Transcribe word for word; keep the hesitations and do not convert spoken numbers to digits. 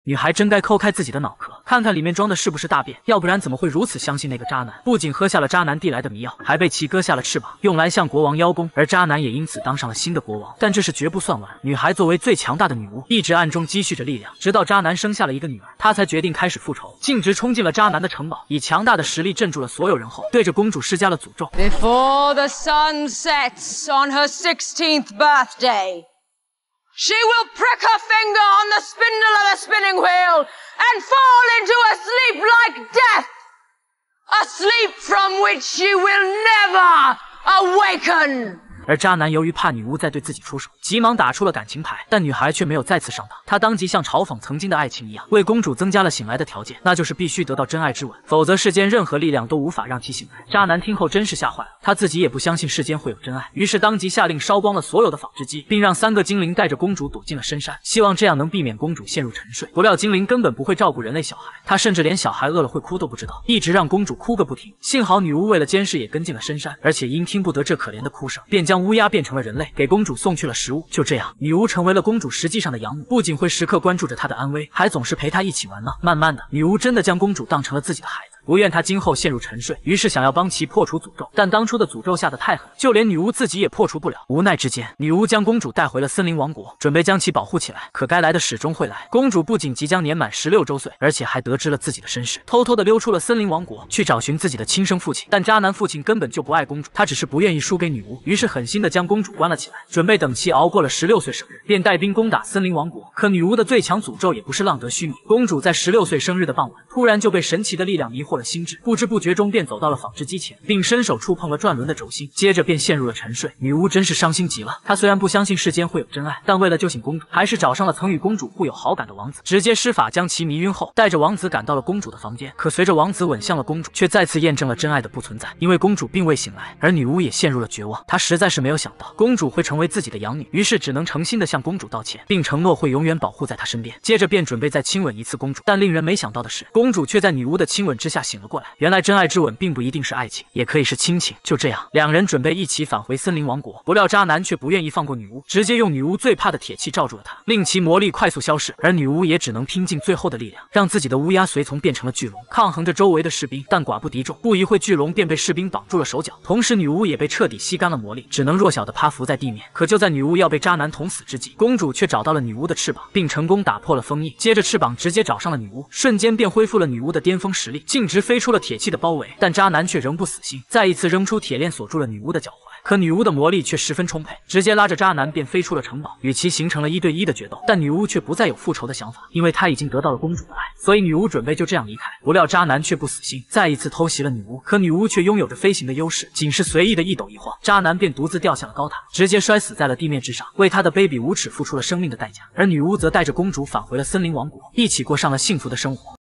女孩真该抠开自己的脑壳，看看里面装的是不是大便，要不然怎么会如此相信那个渣男？不仅喝下了渣男递来的迷药，还被其割下了翅膀，用来向国王邀功，而渣男也因此当上了新的国王。但这事绝不算完，女孩作为最强大的女巫，一直暗中积蓄着力量，直到渣男生下了一个女儿，她才决定开始复仇，径直冲进了渣男的城堡，以强大的实力镇住了所有人后，对着公主施加了诅咒。 Before the sun sets on her sixteenth birthday, she will prick her finger on the spindle of a spinning wheel and fall into a sleep like death, a sleep from which she will never awaken. 而渣男由于怕女巫再对自己出手，急忙打出了感情牌，但女孩却没有再次上当。她当即像嘲讽曾经的爱情一样，为公主增加了醒来的条件，那就是必须得到真爱之吻，否则世间任何力量都无法让其醒来。渣男听后真是吓坏了，他自己也不相信世间会有真爱，于是当即下令烧光了所有的纺织机，并让三个精灵带着公主躲进了深山，希望这样能避免公主陷入沉睡。不料精灵根本不会照顾人类小孩，他甚至连小孩饿了会哭都不知道，一直让公主哭个不停。幸好女巫为了监视也跟进了深山，而且因听不得这可怜的哭声，便将乌鸦变成了人类，给公主送去了食物。就这样，女巫成为了公主实际上的养母，不仅会时刻关注着她的安危，还总是陪她一起玩闹。慢慢的，女巫真的将公主当成了自己的孩子，不愿她今后陷入沉睡，于是想要帮其破除诅咒，但当初的诅咒下得太狠，就连女巫自己也破除不了。无奈之间，女巫将公主带回了森林王国，准备将其保护起来。可该来的始终会来，公主不仅即将年满十六周岁，而且还得知了自己的身世，偷偷的溜出了森林王国，去找寻自己的亲生父亲。但渣男父亲根本就不爱公主，他只是不愿意输给女巫，于是狠心的将公主关了起来，准备等其熬过了十六岁生日，便带兵攻打森林王国。可女巫的最强诅咒也不是浪得虚名，公主在十六岁生日的傍晚，突然就被神奇的力量迷惑了心智，不知不觉中便走到了纺织机前，并伸手触碰了转轮的轴心，接着便陷入了沉睡。女巫真是伤心极了，她虽然不相信世间会有真爱，但为了救醒公主，还是找上了曾与公主互有好感的王子，直接施法将其迷晕后，带着王子赶到了公主的房间。可随着王子吻向了公主，却再次验证了真爱的不存在，因为公主并未醒来，而女巫也陷入了绝望。她实在是没有想到公主会成为自己的养女，于是只能诚心的向公主道歉，并承诺会永远保护在她身边。接着便准备再亲吻一次公主，但令人没想到的是，公主却在女巫的亲吻之下醒了过来。原来真爱之吻并不一定是爱情，也可以是亲情。就这样，两人准备一起返回森林王国，不料渣男却不愿意放过女巫，直接用女巫最怕的铁器罩住了她，令其魔力快速消逝。而女巫也只能拼尽最后的力量，让自己的乌鸦随从变成了巨龙，抗衡着周围的士兵，但寡不敌众。不一会，巨龙便被士兵绑住了手脚，同时女巫也被彻底吸干了魔力，只能弱小的趴伏在地面。可就在女巫要被渣男捅死之际，公主却找到了女巫的翅膀，并成功打破了封印，接着翅膀直接找上了女巫，瞬间便恢复了女巫的巅峰实力，径直飞出了铁器的包围。但渣男却仍不死心，再一次扔出铁链锁住了女巫的脚踝。可女巫的魔力却十分充沛，直接拉着渣男便飞出了城堡，与其形成了一对一的决斗。但女巫却不再有复仇的想法，因为她已经得到了公主的爱，所以女巫准备就这样离开。不料渣男却不死心，再一次偷袭了女巫。可女巫却拥有着飞行的优势，仅是随意的一抖一晃，渣男便独自掉下了高塔，直接摔死在了地面之上，为他的卑鄙无耻付出了生命的代价。而女巫则带着公主返回了森林王国，一起过上了幸福的生活。